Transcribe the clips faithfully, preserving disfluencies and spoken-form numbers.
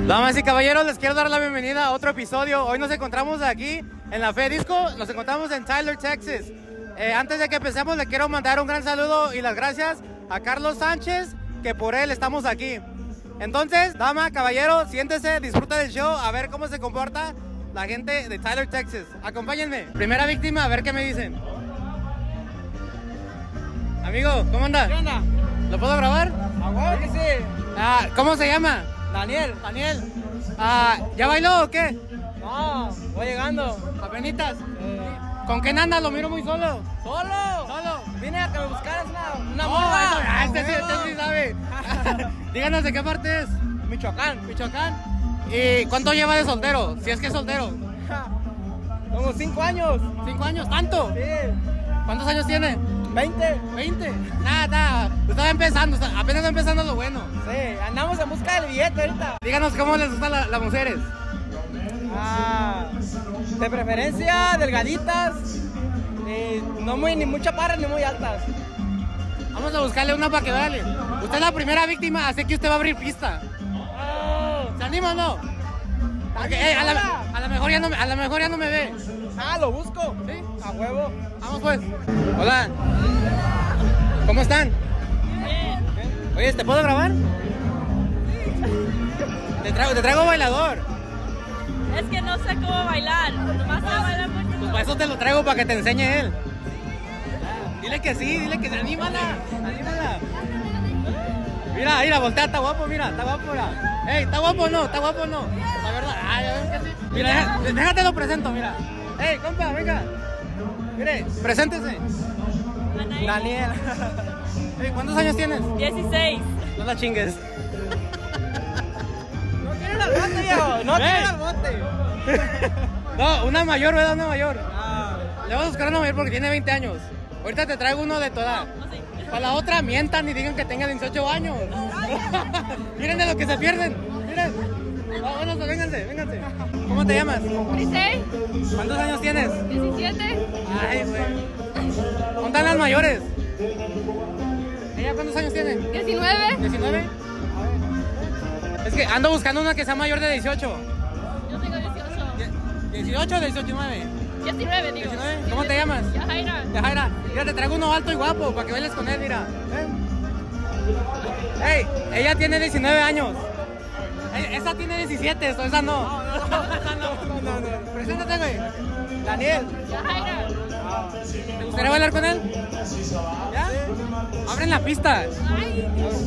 Damas y caballeros, les quiero dar la bienvenida a otro episodio. Hoy nos encontramos aquí en la Fe Disco, nos encontramos en Tyler, Texas. Eh, antes de que empecemos, le quiero mandar un gran saludo y las gracias a Carlos Sánchez, que por él estamos aquí. Entonces, dama, caballero, siéntese, disfruta del show, a ver cómo se comporta la gente de Tyler, Texas. Acompáñenme. Primera víctima, a ver qué me dicen. Amigo, ¿cómo anda? ¿Qué onda? ¿Lo puedo grabar? ¿A huevo que sí? Ah, ¿cómo se llama? Daniel. Daniel. Ah, ¿ya bailó o qué? No, voy llegando. Apenitas. Eh, ¿Con quién anda? Lo miro muy solo. ¿Solo? Solo. Vine a que me buscaras una, una No, morra. eso- ah, este, sí, ¡A huevo! este sí sabe. Díganos de qué parte es. Michoacán. Michoacán. ¿Y cuánto lleva de soltero? Si es que es soltero. Como cinco años. ¿Cinco años? ¿Tanto? Sí. ¿Cuántos años tiene? veinte. ¿Veinte? Nada, nada. Estaba empezando, está- apenas está empezando lo bueno. Sí, andamos en busca del billete ahorita. Díganos cómo les gustan la- las mujeres. Ah, de preferencia, delgaditas. eh, no muy, ni muy chaparras ni muy altas. Vamos a buscarle una para que vale. Usted es la primera víctima, así que usted va a abrir pista. Oh, ¿Se anima o no? Porque, eh, a, la, a la mejor ya no, me- a la mejor ya no me ve. ah, lo busco. ¿Sí? A huevo. Vamos pues. Hola. ¿Cómo están? Oye, ¿te puedo grabar? Te traigo, te traigo bailador. Es que no sé cómo bailar. Nomás sé bailar Pues mucho. para eso te lo traigo, para que te enseñe él. Dile que sí, dile que sí. Anímala, anímala. Mira, mira, voltea, está guapo, mira, está guapo, mira. Ey, ¿está guapo o no? ¿Está guapo o no? La verdad, ah, ya ven que sí. Mira, deja- déjate lo presento, mira. Ey, compa, venga. Mire, preséntese. Anaí. Daniel. Ey, ¿cuántos años tienes? dieciséis. No la chingues. No quieren al bote, viejo. No Ey. quieren al bote. No, una mayor, ¿verdad? Una mayor. Ah, Le vamos a buscar una mayor porque tiene veinte años. Ahorita te traigo uno de tu edad. No sé. Para la otra mientan y digan que tenga dieciocho años. Miren de lo que se pierden. Miren. Vámonos, vénganse, vénganse. ¿Cómo te llamas? Grisel, ¿Cuántos años tienes? diecisiete. Ay, güey. ¿Dónde están las mayores? ¿Ella cuántos años tiene? diecinueve. ¿diecinueve? Es que ando buscando una que sea mayor de dieciocho. Yo tengo dieciocho. ¿dieciocho o dieciocho y nueve? diecinueve, digo. diecinueve. ¿Cómo te llamas? Yajaira. Ya, Jaira, mira, te traigo uno alto y guapo para que bailes con él, mira. Ven. Ey, ella tiene diecinueve años. Ey, esa tiene diecisiete, eso, esa no. Esa no. no, no, no. Preséntate, güey. Daniel, Yajaira. ¿te gustaría bailar con él? ¿Ya? Abren la pista. Ay.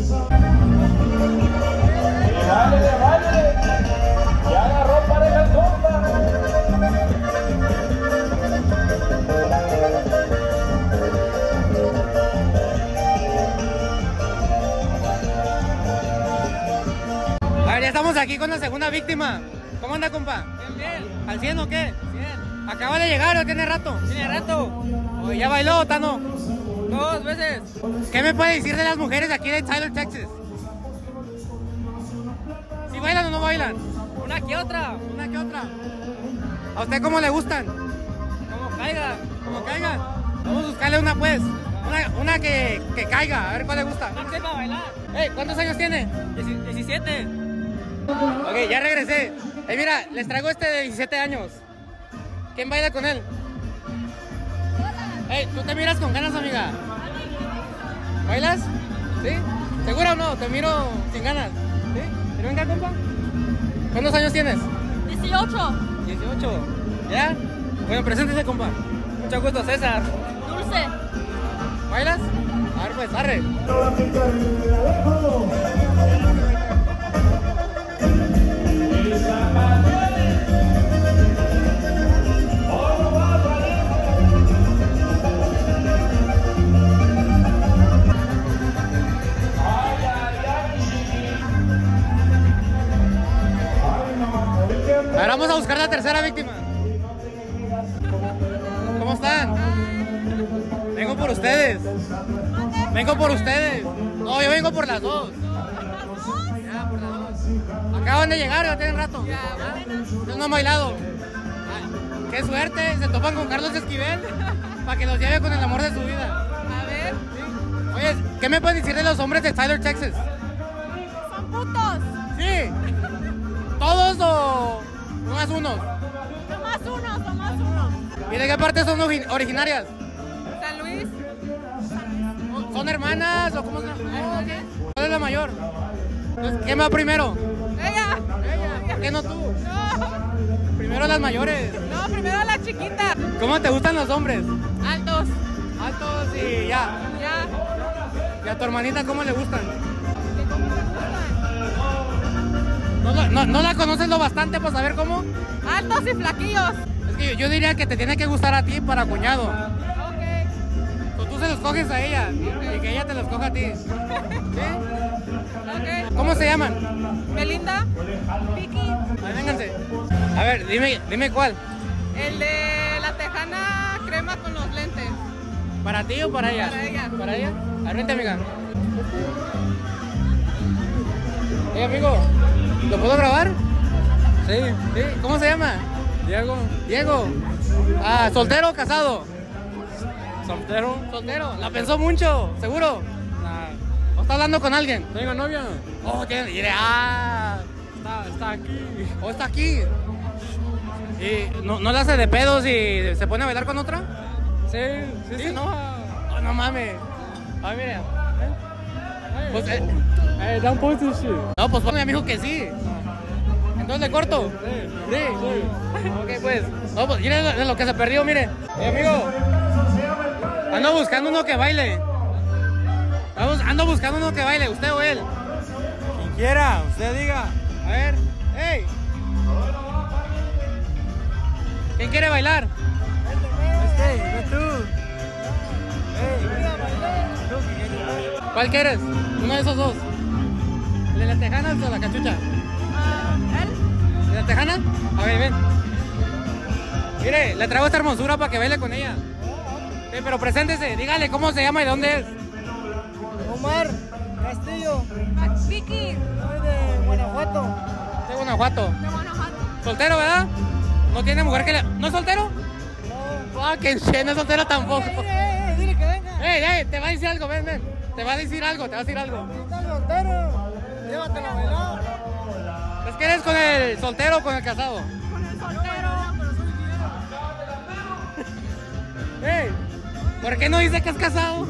A ver, ya estamos aquí con la segunda víctima. ¿Cómo anda, compa? Bien, bien. ¿Al cien o qué? Bien. Acaba de llegar, ¿o tiene rato? Tiene rato. Oye, ¿ya bailó o no? Dos veces. ¿Qué me puede decir de las mujeres de aquí de Tyler, Texas? ¿Si bailan o no bailan? Una que otra. Una que otra. ¿A usted cómo le gustan? Como caiga. Como caiga. Vamos a buscarle una pues. Una, una que, que caiga, a ver cuál le gusta. No sé para bailar. Ey, ¿cuántos años tiene? Dieci- diecisiete. Ok, ya regresé. Ey, mira, les traigo este de diecisiete años. ¿Quién baila con él? Ey, ¿tú te miras con ganas, amiga? ¿Bailas? ¿Sí? ¿Segura o no? Te miro sin ganas. ¿Sí? ¿Pero venga, compa? ¿Cuántos años tienes? dieciocho. dieciocho. ¿Ya? Bueno, preséntese, compa. Mucho gusto, César. Dulce. ¿Bailas? A ver, pues, arre. Ahora vamos a buscar la tercera víctima. ¿Cómo están? Vengo por ustedes. Vengo por ustedes. No, yo vengo por las dos. Ya, por las dos. Acaban de llegar, ya tienen rato. Ya, no han bailado. Ah, qué suerte, se topan con Carlos Esquivel para que los lleve con el amor de su vida. A ver. Oye, ¿qué me pueden decir de los hombres de Tyler, Texas? Son putos. Sí. nomás unos? Nomás uno, nomás uno. ¿Y de qué parte son ori- originarias? San Luis. ¿Son hermanas o cómo se llama? ¿Cuál es la mayor? Entonces, ¿quién va primero? Ella. Ella. ¿Por qué no tú? No. Primero las mayores. No, primero la chiquita. ¿Cómo te gustan los hombres? Altos. Altos y ya. Ya. ¿Y a tu hermanita cómo le gustan? ¿De cómo te gustan? ¿No, la- no, no la conoces lo bastante para saber cómo? Altos y flaquillos. Es que yo, yo diría que te tiene que gustar a ti para cuñado. Ok. O tú se los coges a ella y que ella te los coja a ti. ¿Sí? Ok. ¿Cómo se llaman? Belinda. Vicky. A ver, vénganse. A ver, dime, dime cuál. El de la tejana crema con los lentes. ¿Para ti o para ella? Para ella. ¿Para ella? A ver, vente, amiga. Hey, amigo, ¿lo puedo grabar? Sí. ¿Sí? ¿Cómo se llama? Diego. Diego. Ah, ¿soltero o casado? ¿Soltero? Soltero. ¿La pensó mucho? ¿Seguro? Nah. ¿O está hablando con alguien? ¿Tengo novia? Oh, tiene... mire, ah... Está, está aquí. ¿O está aquí? ¿Y no, no le hace de pedos y se pone a bailar con otra? Sí, sí, ¿Sí? sí. No, oh, no mames. A ver, mire. Pues, eh, Eh, da un poquito sí. no, pues mi amigo que sí. Entonces le corto. Sí. Sí. Ok, pues. No, pues mire de lo que se perdió, mire. Eh, amigo. Ando buscando uno que baile. Vamos, ando buscando uno que baile, usted o él. Quien quiera, usted diga. A ver. ¡Ey! ¿Quién quiere bailar? Este, no tú. ¿Cuál quieres? Uno de esos dos. ¿El de la tejana o la cachucha? Ah, él. ¿El de la tejana? A ver, ven. Mire, le traigo esta hermosura para que baile con ella. Sí, pero preséntese, dígale cómo se llama y dónde es. Omar Castillo, Ah, Vicky. soy de Guanajuato. De Guanajuato. De Guanajuato. ¿Soltero, verdad? ¿No tiene mujer que le... ¿No es soltero? No. Ah, que che, no es soltero tampoco. Dile, dile, dile que venga. Ey, ey, te va a decir algo, ven, ven. Te va a decir algo, te va a decir algo. Está soltero. Llévatelo a bailar. ¿Es que eres con el soltero o con el casado? Con el soltero. Ey, ¿por qué no dice que es casado?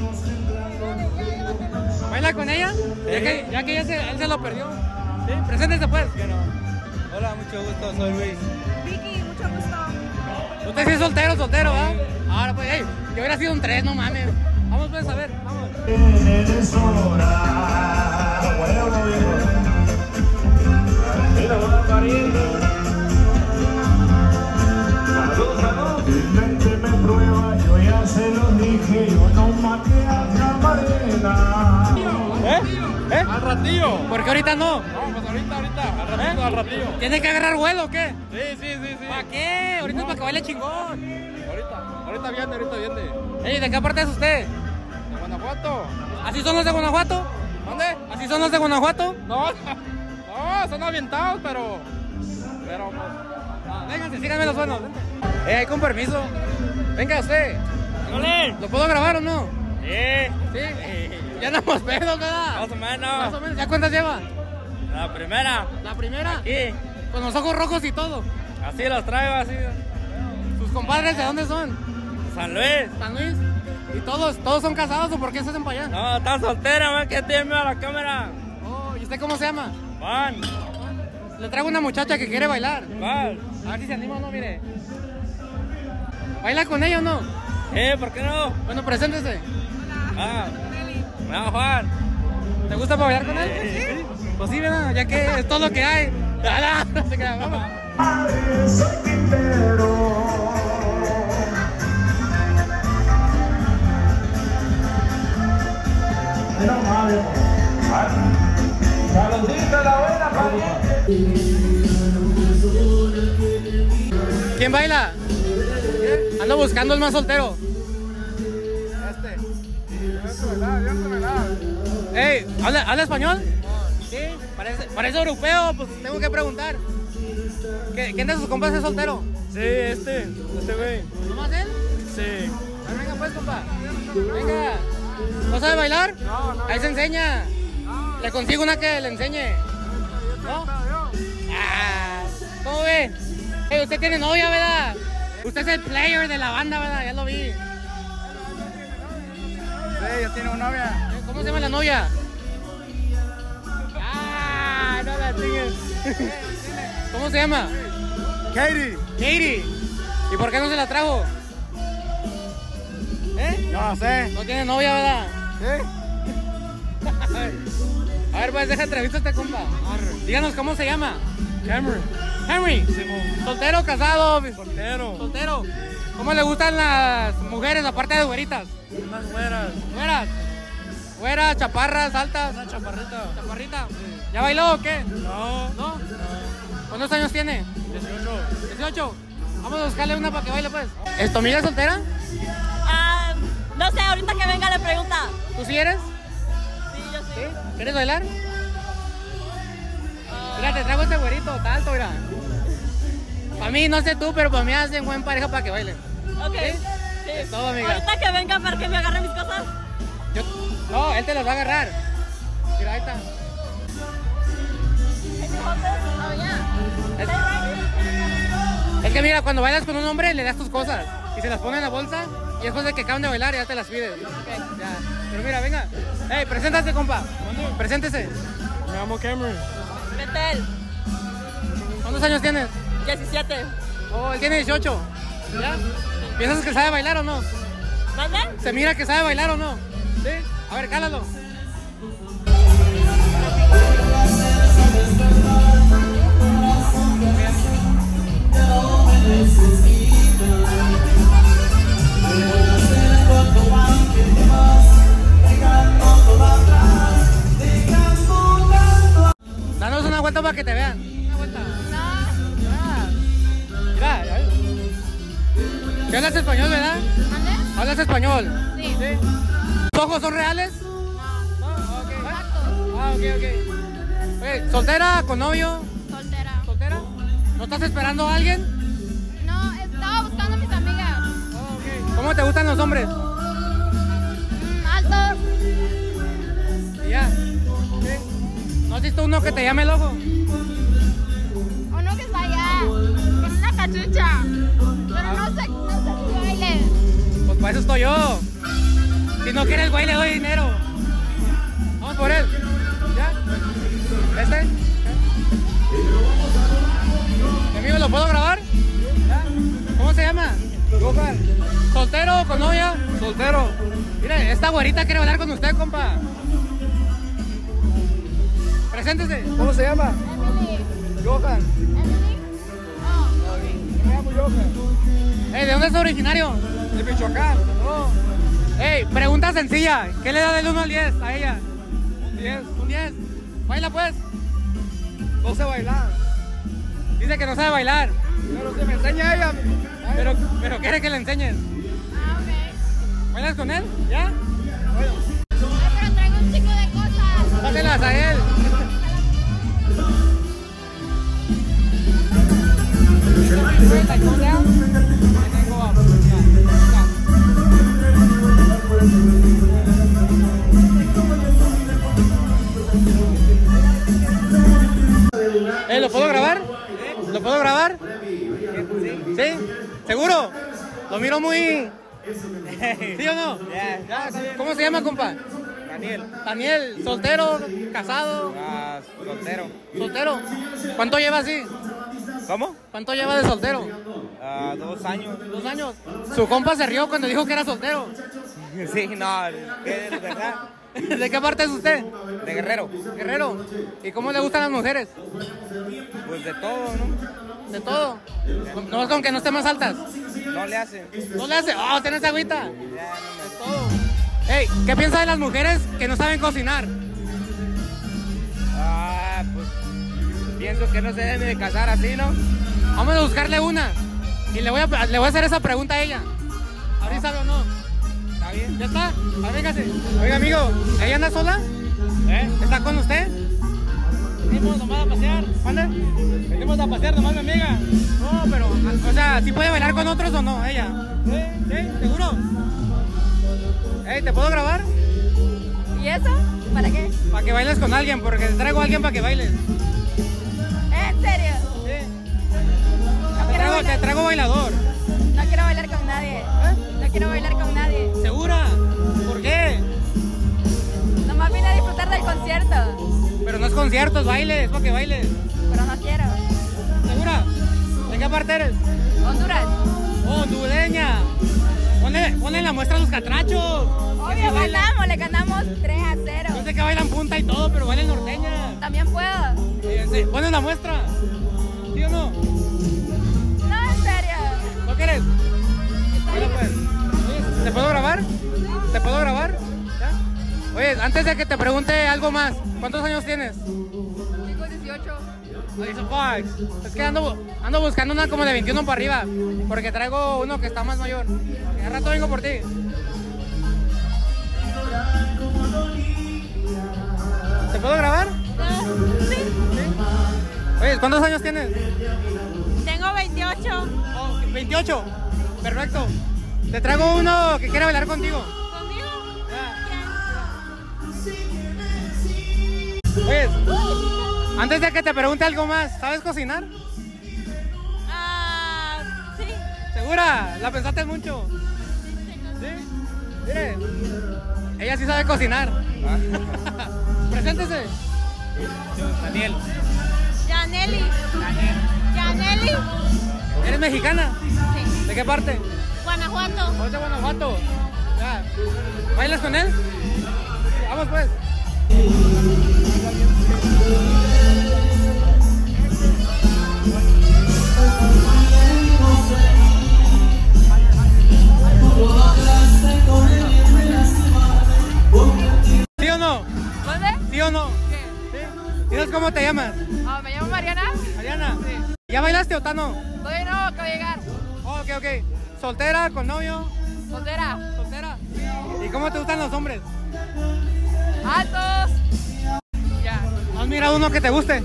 ¿Baila con ella? Ya que, ya que ya se, él se lo perdió. Sí, preséntese pues. Hola, mucho gusto, soy Luis. Vicky, mucho gusto. Usted sí es soltero, soltero, ¿ah? Ahora pues, ey, yo hubiera sido un tres, no mames. Vamos pues a ver, vamos. ¿Eh? ¿Eh? Al ratillo. ¿Por qué ahorita no? No, pues ahorita, ahorita. Al ratito, al ratillo. ¿Tiene que agarrar vuelo o qué? Sí, sí, sí, sí. ¿Para qué? Ahorita es para que baile chingón. Ahorita, ahorita viene, ahorita viene. Ey, ¿de qué parte es usted? ¿De Guanajuato? ¿Así son los de Guanajuato? ¿Dónde? ¿Así son los de Guanajuato? No, no, son avientados, pero. Pero, pues. Ah, vénganse, síganme los buenos. vente. Eh, con permiso. Venga usted. ¡Ole! ¿Lo puedo grabar o no? Sí. Sí. Ya andamos pedos, ¿verdad? Más o Más menos. o menos. ¿Ya cuántas lleva? La primera. La primera. Aquí. Con los ojos rojos y todo. Así los traigo, así. ¿Sus compadres de dónde son? San Luis. ¿San Luis? ¿Y todos, todos son casados o por qué se hacen para allá? No, está soltera, man, que tiene miedo a la cámara. Oh, ¿y usted cómo se llama? Juan. Le traigo una muchacha que quiere bailar. ¿Cuál? A ver si se anima o no, mire. ¿Baila con ella o no? Eh, ¿por qué no? Bueno, preséntese. Ah, me llamo Juan. ¿Te gusta para bailar con él? Sí. Pues sí, ¿verdad? Ya que es todo lo que hay. ¡Ala! No se crea, vamos. ¿Quién baila? Ando buscando el más soltero. Ey, ¿habla, ¿habla español? Sí, parece, parece europeo, pues tengo que preguntar. ¿Qué- ¿Quién de sus compas es soltero? Sí, este. Este güey. ¿Nomás él? Sí. Ah, venga pues, compa. Venga. ¿No sabe bailar? No, no. Ahí se enseña. Le consigo una que le enseñe. ¿No? Ah, ¿cómo ve? Oye, usted tiene novia, ¿verdad? Usted es el player de la banda, ¿verdad? Ya lo vi. Sí, yo tengo novia. ¿Cómo se llama la novia? Ah, no la chingues. ¿Cómo se llama? Katie. Katie. ¿Y por qué no se la trajo? ¿Eh? No lo sé. No tiene novia, ¿verdad? ¿Sí? A ver, pues deja entrevista a este compa. Díganos cómo se llama. Cameron. Henry. ¿Soltero o casado? Soltero. Soltero. ¿Cómo le gustan las mujeres aparte de güeritas? Unas güeras. ¿Güeras? ¿Güeras, chaparras, altas? Una chaparrita. ¿Chaparrita? ¿Ya bailó o qué? No. ¿No? ¿Cuántos años tiene? dieciocho. dieciocho. Vamos a buscarle una para que baile, pues. ¿Es tu amiga soltera? Ah, no sé, ahorita que venga le pregunta. ¿Tú sí eres? Sí, yo sí. ¿Quieres bailar? Mira, te traigo este güerito, está alto, mira. Para mí, no sé tú, pero para mí hacen buen pareja para que bailen. Ok. ¿Sí? Sí. Es todo, amiga. Ahorita que venga para que me agarre mis cosas. Yo... No, él te las va a agarrar. Mira, ahí está. Oh, yeah. Es... es que mira, cuando bailas con un hombre, le das tus cosas y se las pone en la bolsa y después de que acaban de bailar ya te las pides. Okay, ya. Pero mira, venga. Hey, preséntate, compa. Preséntese. Me llamo Cameron. Betel, ¿Cuántos años tienes? diecisiete. Oh, él tiene dieciocho. ¿Ya? ¿Piensas que sabe bailar o no? ¿Mande? ¿Se mira que sabe bailar o no? Sí. A ver, cálalo. Danos una vuelta para que te vean. Una vuelta. Mira, mira. ¿Qué hablas español, verdad? ¿Mande? ¿Hablas español? Sí. ¿Tus ojos son reales? No. No, ok. Exacto. Ah, ok, ok. Oye, ¿soltera, con novio? Soltera. ¿Soltera? ¿No estás esperando a alguien? No, estaba buscando a mis amigas. Oh, ok. ¿Cómo te gustan los hombres? Mm, altos. Y ya. Ok. ¿No has visto uno que te llame loco? Uno que está allá. Con una cachucha. Pero no sé, no sé si baile. Pues para eso estoy yo. Si no quiere el güey, le doy dinero. Vamos por él. ¿Ya? ¿Este? ¿Mi amigo lo puedo grabar? ¿Ya? ¿Cómo se llama? Gohan. ¿Soltero o con novia? Soltero. Mire, esta güerita quiere hablar con usted, compa. Preséntese. ¿Cómo se llama? Emily. Gohan. Emily. No. Me llamo Johan. Hey, ¿de dónde es originario? De Michoacán. Oh. Hey, pregunta sencilla. ¿Qué le da del uno al diez a ella? Un diez. Un diez. Baila pues. No sé bailar. Dice que no sabe bailar. Pero se me enseña ella. Pero, pero quiere que le enseñes. Ah, ok. ¿Bailas con él? ¿Ya? Ay, pero traigo un chico de cosas. Páselas a él. Eh, ¿lo puedo grabar? ¿Lo puedo grabar? ¿Sí? ¿Seguro? Lo miro muy... ¿Sí o no? ¿Cómo se llama, compa? Daniel. Daniel, ¿soltero? ¿Casado? Ah, soltero. ¿Soltero? ¿Cuánto lleva así? ¿Cómo? ¿Cuánto lleva de soltero? Ah, dos años. Dos años. Su compa se rió cuando dijo que era soltero. Sí, no, ¿qué es verdad? ¿De qué parte es usted? De Guerrero. Guerrero. ¿Y cómo le gustan las mujeres? Pues de todo, ¿no? De todo. No es con que no estén más altas. No le hace. No le hace. Oh, ¿tienes agüita? Ya, no Es todo. Hey, ¿qué piensa de las mujeres que no saben cocinar? me... Ah, pues pienso que no se debe de casar así, ¿no? Vamos a buscarle una. Y le voy a, le voy a hacer esa pregunta a ella. A ver si sabe o no. ¿Está bien? ¿Ya está? A ver, véngase. Oiga, amigo, ¿ella anda sola? ¿Eh? ¿Está con usted? Venimos nomás a pasear. ¿Mande? Venimos a pasear nomás, mi amiga. No, pero, o sea, ¿sí puede bailar con otros o no, ella? ¿Sí? ¿Sí? ¿Seguro? Hey, ¿te puedo grabar? ¿Y eso? ¿Para qué? Para que bailes con alguien, porque te traigo a alguien para que bailes. ¿En serio? Sí. No Te quiero traigo, te traigo bailador. No quiero bailar con nadie. ¿Eh? No quiero bailar con nadie. ¿Segura? ¿Por qué? Nomás vine a disfrutar del concierto. Pero no es concierto, es baile, es para que bailes. Pero no quiero. ¿Segura? ¿De qué parte eres? Honduras. Oh, hondureña. Ponle, ponle en la muestra a los catrachos. Obvio, ganamos, le ganamos tres a cero. Yo sé que bailan punta y todo, pero bailan norteña. También puedo. Fíjense, ponle la muestra. ¿Sí o no? No, en serio. ¿No quieres? Bueno, pues. Oye, ¿te puedo grabar? ¿Te puedo grabar? ¿Ya? Oye, antes de que te pregunte algo más, ¿cuántos años tienes? Tengo dieciocho. Oye, so fuck. Es que ando, ando buscando una como de veintiuno para arriba, porque traigo uno que está más mayor. Al rato vengo por ti. ¿Te puedo grabar? Sí. Oye, ¿cuántos años tienes? Tengo veintiocho. Oh, veintiocho. Perfecto. Te traigo uno que quiere bailar contigo. ¿Conmigo? Ya. Oye, antes de que te pregunte algo más, ¿sabes cocinar? Ah, sí. ¿Segura? ¿La pensaste mucho? ¿Sí? Mire, ella sí sabe cocinar. Preséntese. Daniel. Yaneli. Yaneli. ¿Eres mexicana? Sí. ¿De qué parte? Guanajuato. ¿O es de Guanajuato? Ya. ¿Bailas con él? Vamos pues. ¿Sí o no? ¿Dónde? ¿Sí o no? ¿Qué? ¿Sí? ¿Dinos cómo te llamas? Oh, me llamo Mariana. Mariana. Sí. ¿Ya bailaste o no? Todavía no, acabo de llegar. Oh, ok, ok. ¿Soltera? ¿Con novio? Soltera. ¿Soltera? ¿Y cómo te gustan los hombres? Altos. Ya. ¿Has mirado uno que te guste?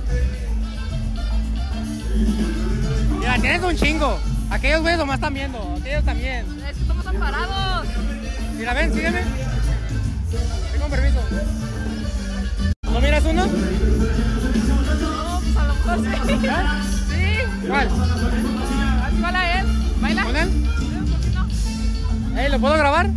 Mira, tienes un chingo. Aquellos güeyes nomás están viendo. Aquellos también. Es que somos amparados. Mira, ven, sígueme. Ven con permiso. ¿No miras uno? No, pues a lo mejor sí. ¿Ya? Sí. ¿Cuál? Así baila él. ¿Baila? ¿Con él? Sí, ¿por qué no? Ey, ¿lo puedo grabar?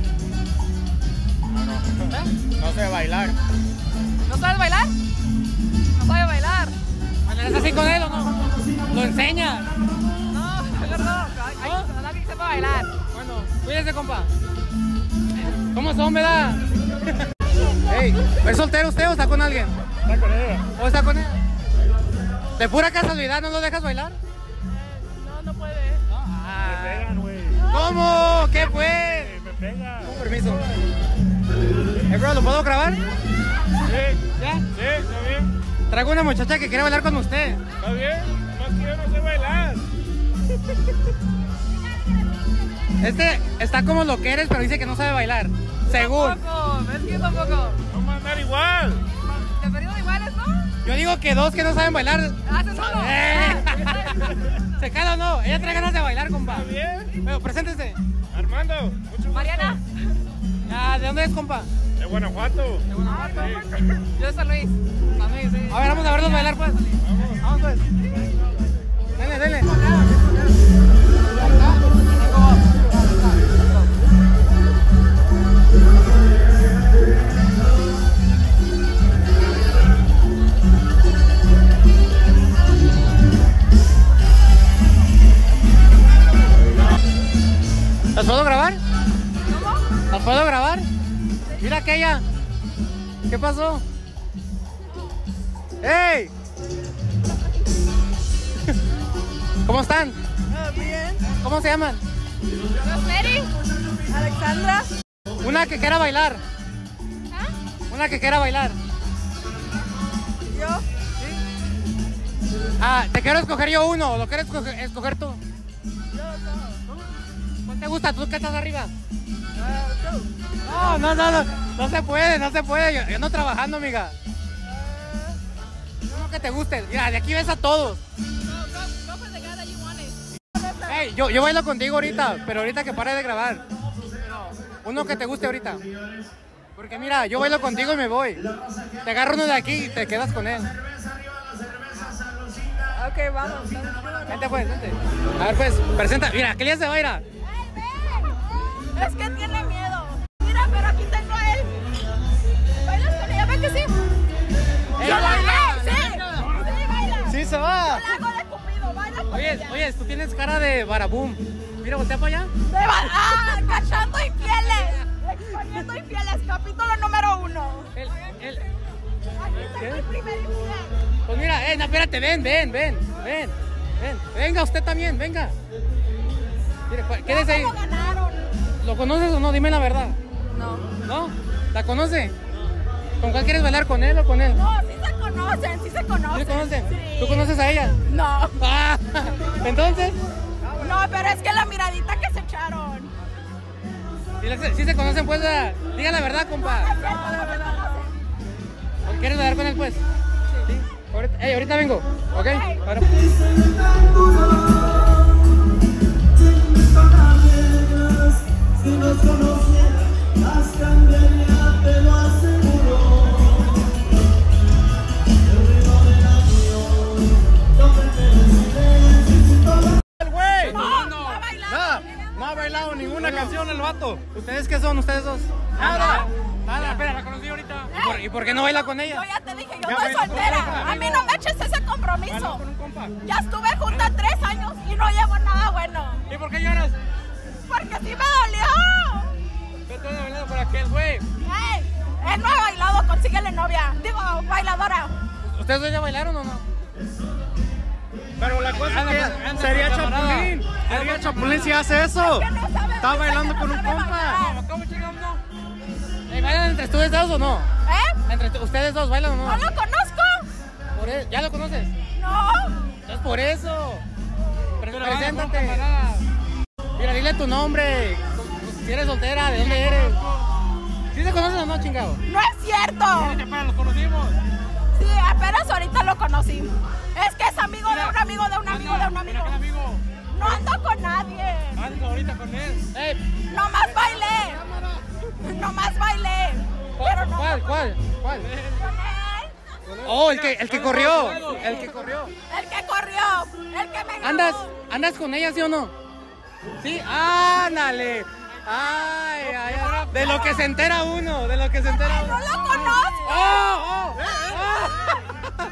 No sé bailar. ¿No sabes bailar? No sabes bailar. ¿Bailarás así con él o no? ¿Lo enseña? No, mejor no. Hay ¿No? nadie que sepa bailar. Bueno, cuídese, compa. ¿Cómo son, verdad? Ey, ¿es soltero usted o está con alguien? Está con ella. ¿O está con él? ¿De pura casualidad no lo dejas bailar? No, no puede. Ah. Me pegan, güey. ¿Cómo? ¿Qué fue? Me pegan. Con permiso. Eh, bro, ¿lo puedo grabar? Sí, ¿Ya? sí, está bien. Traigo una muchacha que quiere bailar con usted. Está bien. Más que yo no sé bailar. Este está como lo que eres, pero dice que no sabe bailar. Según. Tampoco, es que yo tampoco. Vamos a andar igual. ¿Te perdido iguales, no? Yo digo que dos que no saben bailar. Haces solo. ¡Eh! ¿Se cala o no? Ella trae ganas de bailar, compa. Está bien. Bueno, preséntese. Armando, mucho gusto. Mariana. Ah, ¿de dónde es, compa? De Guanajuato. De Guanajuato. Yo de San Luis. San Luis, sí. A ver, vamos a verlos bailar, pues. Vamos. Vamos, pues. Dele, dele. ¿Las puedo grabar? ¿Cómo? ¿Las puedo grabar? Mira aquella. ¿Qué pasó? ¡Ey! ¿Cómo están? Bien. ¿Cómo se llaman? Rosemary. Alexandra. Una que quiera bailar. ¿Ah? Una que quiera bailar. Yo. Ah, te quiero escoger yo uno. ¿Lo quieres escoger, escoger tú? Yo no. ¿Cuál te gusta? ¿Tú que estás arriba? Ah, tú. No, no, no, no. No se puede, no se puede. Yo, yo ando trabajando, amiga. Uno que te guste. Mira, de aquí ves a todos. Go, go, go for the guy that you wanted. Hey, yo, yo bailo contigo ahorita, pero ahorita que pare de grabar. Uno que te guste ahorita. Porque mira, yo bailo contigo y me voy. Te agarro uno de aquí y te quedas con él. Ok, vamos. Vente pues, vente. A ver pues, presenta. Mira, ¿qué le hace Vaira? Es que tiene miedo. Mira, pero aquí tengo a él. ¿Bailas con ella? ¿Ven que sí? ¡Ella ¡Sí! baila! ¡Sí! ¡Sí, baila! Sí se va. Yo la hago de Cupido, baila con Oye, ella. oye, tú tienes cara de baraboom. Mira, voltea para allá. De ba- ¡Ah! ¡Cachando infieles! Exponiendo infieles, capítulo número uno. El, el, Aquí está el primer infiel. pues mira, eh, no, espérate, ven, ven, ven, ven, ven. Venga, usted también, venga. Mire, ¿cuál- ¿qué dice ahí? ¿Cómo ganaron? ¿Lo conoces o no? Dime la verdad. No. ¿No? ¿La conoce? ¿Con cuál quieres bailar? ¿Con él o con él? No, sí se conocen, sí se conocen. ¿Sí se conocen? Sí. ¿Tú conoces a ella? No. Ah, entonces, No, pero es que la miradita que se echaron. si se, si se conocen, pues, la- diga la verdad, compa. No, no se conocen. ¿Quieres bailar con él, pues? Sí. Ahorita, ey, ahorita vengo, ¿ok? Ok. Ahora- Si nos conocieras, cambiaría, te lo aseguro. El ritmo del avión, donde te decides. ¡El güey! No, no ha bailado. Nada, no ha bailado ninguna canción el vato. ¿Ustedes qué son, ustedes dos? Nada. Nada. Espera, la conocí ahorita. ¿Y por, y por qué no baila con Yo ella? ya te dije, yo Ya estoy bailó con soltera. otra, A mí no me eches ese Baila compromiso. con un compa. Ya estuve junta tres años y no llevo nada bueno. ¿Y por qué lloras? Porque sí me dolió. Yo estoy bailando por aquel güey. Ey, él no ha bailado, consíguele novia. Digo, bailadora. ¿Ustedes dos ya bailaron o no? Pero la cosa Anda, es anda, que sería camarada. Chapulín. Sería Chapulín si hace eso. Que no sabe Está bailar, bailando que con no un sabe compa. bailar. ¿Cómo chingamos no? Ey, ¿bailan entre ustedes dos o no? ¿Eh? ¿Entre tu- ustedes dos bailan o no? ¿No lo conozco? Por e- ¿Ya lo conoces? No. Es por eso. Pre- Pero preséntate. vaya, camarada. Mira, dile tu nombre. Si eres soltera, ¿de dónde eres? ¿Sí se conocen o no, chingado? No es cierto. Para los conocimos. Sí, apenas ahorita lo conocí. Es que es amigo de un amigo de un amigo de un amigo. amigo. No ando con nadie. Ando ahorita con él. Ey, Nomás bailé. Nomás bailé. Pero no ¿cuál, cuál, cuál? con él. Oh, el que, el que corrió. El que corrió. El que corrió. El que me grabó. ¿Andas, ¿Andas con ella, sí o no? Sí, ándale. Ay, ay, ay. De lo que se entera uno, de lo que se entera Ay, uno. no lo conozco. ¡Oh, oh! ¡Oh!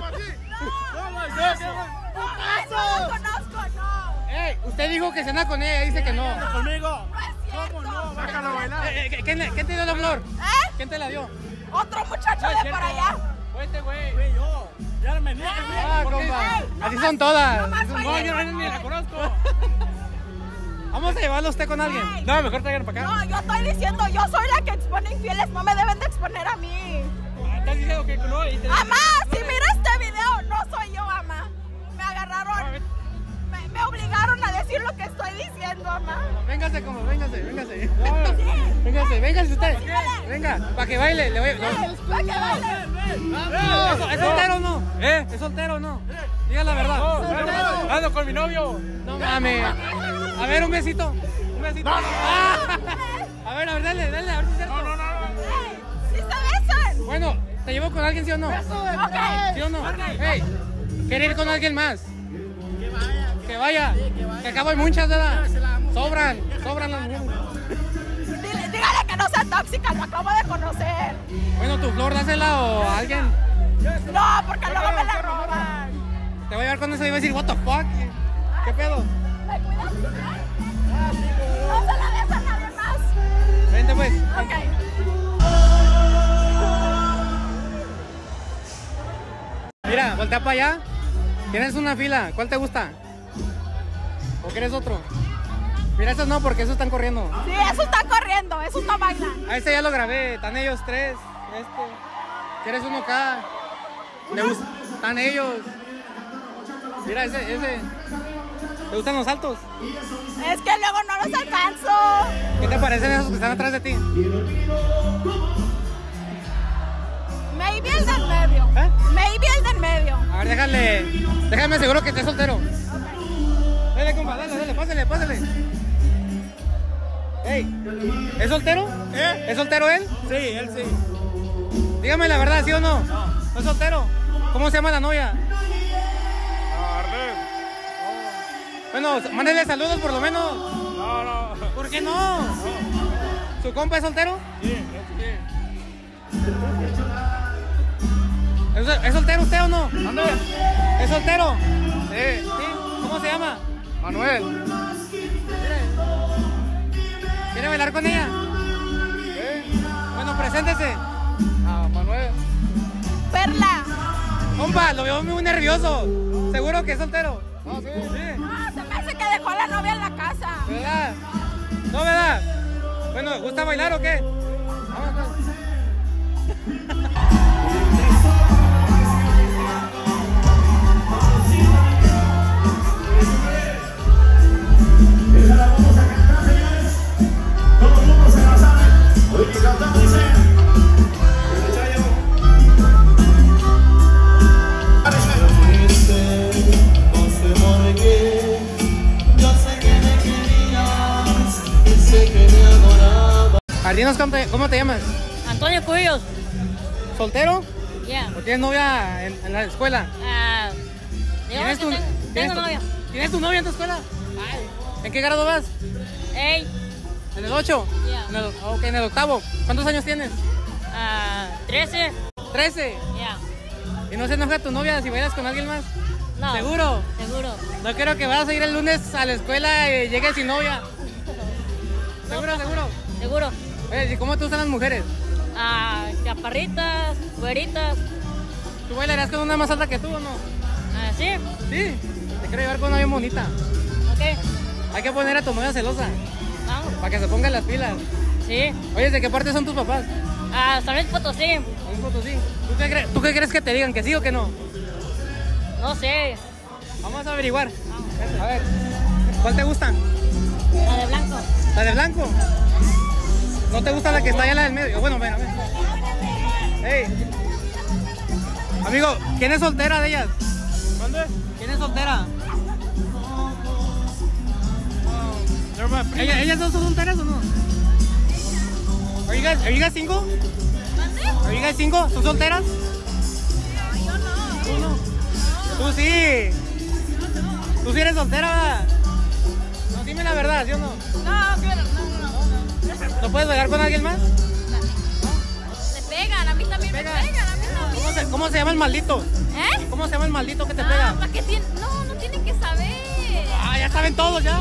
Ay, no lo conozco, no. Ey, usted dijo que se anda con ella y dice que no. Conmigo. No es cierto. Sácalo a bailar. Eh, eh, ¿Quién, quién te dio la flor? ¿Eh? ¿Quién te la dio? Otro muchacho de por allá. Cuente, güey. Fui yo. Ya me niega. Ah, ¿Por qué? compa. Ey, Así nomás- son todas. nomás Así son- No, bailé. yo no, ni la conozco. Vamos a llevarlo a usted con alguien. Ey. No, mejor traigan para acá. No, yo estoy diciendo, yo soy la que expone infieles, no me deben de exponer a mí. Estás diciendo que no. Y te... Amá, si mira este video, no soy yo, amá. Me agarraron, me, me obligaron a decir lo que estoy diciendo, amá. Véngase, como, véngase, véngase. Sí. Véngase, véngase usted. Sígale. Venga, para que baile. Le voy, no. Eh, ¿para qué baile? ¿Es, es soltero o no? ¿Eh? ¿Es soltero o no? Diga la verdad. No, ando con mi novio. No mames. A ver, un besito. Un besito. Ah. A ver, a ver, dale, dale, a ver si es cierto. No, no, no. Ey, ¿sí se besan? Bueno, ¿te llevo con alguien, sí o no? Ok. ¿Sí o no? Hey, ¿quiere ir con alguien más? Que vaya. Que acabo hay muchas, ¿verdad? Sobran, sobran las mujeres. Dile- dígale que no sea tóxica, lo acabo de conocer. Bueno, tu flor, dásela o a alguien. No, porque luego me la roban. Te voy a llevar con eso y va a decir, what the fuck. ¿Qué pedo? ¿Me cuidas? No se la des a nadie más. Vente pues. Ok. Mira, voltea para allá. Tienes una fila. ¿Cuál te gusta? ¿O quieres otro? Mira, esos no, porque esos están corriendo. Sí, esos están corriendo, esos no bailan. A este ya lo grabé. Están ellos tres. Este. ¿Quieres uno acá? ¿Le gust- Están ellos. Mira, ese, ese. ¿Te gustan los altos? Es que luego no los alcanzo. ¿Qué te parecen esos que están atrás de ti? Maybe el del medio. ¿Eh? Maybe el del medio. A ver, déjale. Déjame seguro que esté soltero. Dale, compa, dale, dale, pásale, pásale. Ey, ¿es soltero? ¿Eh? ¿Es soltero él? Sí, él sí. Dígame la verdad, ¿sí o no? No. ¿No es soltero? ¿Cómo se llama la novia? Ah, Bueno, mándale saludos por lo menos. No, no. ¿Por qué no? ¿Su compa es soltero? Sí, sí. ¿Es, es soltero usted o no? ¿Dónde? ¿Es soltero? Sí. ¿Sí? ¿Cómo se llama? Manuel. ¿Quiere bailar con ella? ¿Sí? Bueno, preséntese. Ah, Manuel. Perla. Compa, lo veo muy nervioso. ¿Seguro que es soltero? No, sí. Sí. Ah, se me hace que dejó a la novia en la casa. ¿Verdad? No, ¿verdad? Bueno, ¿gusta bailar o qué? Vamos, pues. Esa la vamos a cantar, señores. Todo el mundo se la sabe. Hoy que cantamos dice. No sé por qué. Yo sé que me querías y sé que me adorabas. A ver, dinos, ¿cómo te, cómo te llamas? Antonio Cubillos. ¿Soltero? Ya. ¿O tienes novia en, en la escuela? Ah, digamos ¿Tienes que tu, tengo, ¿tienes tengo tu- novia. ¿Tienes tu novia en tu escuela? Ay, ¿en qué grado vas? Ey. ¿En el ocho? Ya. En el, ok, en el octavo. ¿Cuántos años tienes? Ah, trece. trece. Ya. ¿Y no se enoja tu novia si bailas con alguien más? No. ¿Seguro? Seguro. No quiero que vayas a ir el lunes a la escuela y llegues sin novia. ¿Seguro, seguro? Seguro. Oye, ¿y cómo te gustan las mujeres? Ah, chaparritas, güeritas. ¿Tú bailarías con una más alta que tú o no? Ah, sí. Sí. Te quiero llevar con una bien bonita. Ok. Hay que poner a tu novia celosa Vamos. para que se ponga las pilas. Sí. Oye, ¿de qué parte son tus papás? Ah, San Luis Potosí. En Potosí. ¿Tú qué, cre- ¿Tú qué crees que te digan? ¿Que sí o que no? No sé. Vamos a averiguar. A ver, ¿cuál te gustan? La de blanco. ¿La de blanco? ¿No te gusta la que está allá en la del medio? Bueno, ven, a ver. Hey. Amigo, ¿quién es soltera de ellas? ¿Dónde? ¿Quién es soltera? They're my friends. ¿Ellas, ¿Ellas dos son solteras o no? Are you guys, are you guys single? Are you guys single? ¿Son solteras? Yo no. ¿Tú no? Tú sí. Tú sí eres soltera, ¿verdad? No, dime la verdad, ¿sí o no? No, quiero. No, no, no. ¿No puedes bailar con alguien más? Me pegan, a mí también me Pega. pegan, a mí ¿Cómo también. se, cómo se llama el maldito? ¿Eh? ¿Cómo se llama el maldito que te No, pega? ¿para qué tiene? No, no tienen que saber. Ah, ya saben todos ya.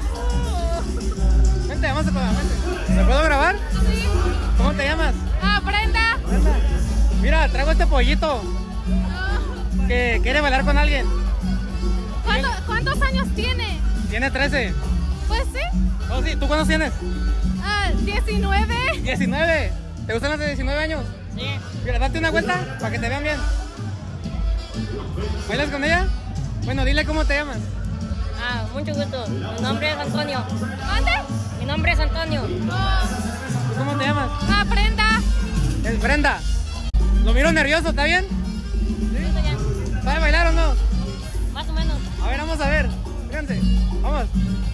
Vente, vamos a probar, vente. ¿Me puedo grabar? Sí. ¿Cómo te llamas? Ah, Brenda. Mira, traigo este pollito que quiere bailar con alguien. ¿Cuánto- ¿Cuántos años tiene? Tiene trece. Pues sí. Oh, sí. ¿Tú cuántos tienes? Ah, diecinueve. diecinueve. ¿Te gustan las de diecinueve años? Sí. Mira, date una vuelta para que te vean bien. ¿Bailas con ella? Bueno, dile cómo te llamas. Ah, mucho gusto. Mi nombre es Antonio. ¿Dónde? Mi nombre es Antonio. Oh, ¿Tú cómo te llamas? ah, Brenda. Es Brenda. Lo miro nervioso, ¿está bien? Gusto ya. ¿Sabe bailar o no? Más o menos. A ver, vamos a ver. Fíjense. Vamos.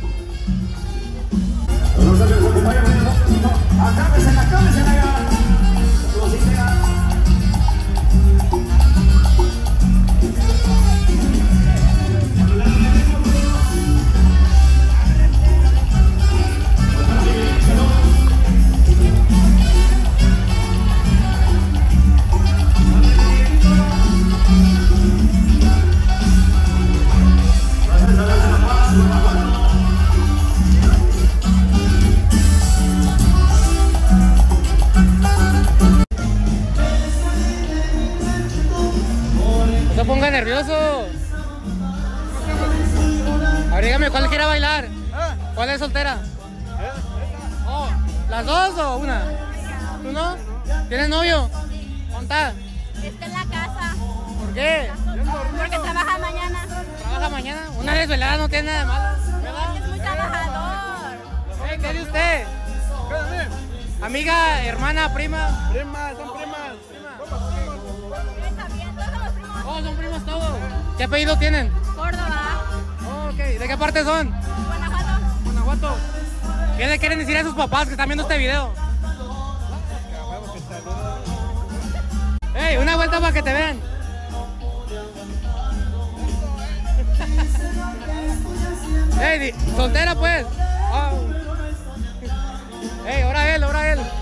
No se ponga nervioso. A ver, dígame, ¿cuál quiere bailar? ¿Cuál es soltera? Oh, ¿las dos o una? ¿Tú no? ¿Tienes novio? ¿Dónde está? Está en la casa. ¿Por qué? Porque trabaja mañana. ¿Trabaja mañana? Una desvelada no tiene nada de malo, ¿verdad? Es muy trabajador. Eh, ¿Qué de usted? Amiga, hermana, prima. Primas, son primas. Está bien, todos somos primos. Oh, son primos todos. ¿Qué apellido tienen? Córdoba. Oh, ok. ¿De qué parte son? Guanajuato. Guanajuato. ¿Qué le quieren decir a sus papás que están viendo este video? ¡Ey! Una vuelta para que te vean. Ey, di- soltera pues. Oh. Ey, ahora él, ahora él.